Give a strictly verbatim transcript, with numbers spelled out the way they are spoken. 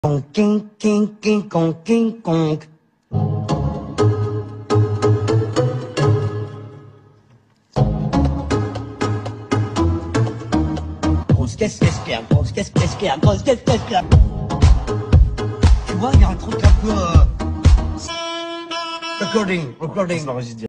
Con, king, king, king, con, king, kong. Grosse caisse, qu'est-ce qu'il y a? Grosse caisse, qu'est-ce qu'il y a? Grosse caisse, qu'est-ce qu'il y a? Tu vois, il y a un truc un peu... Euh... Recording, recording.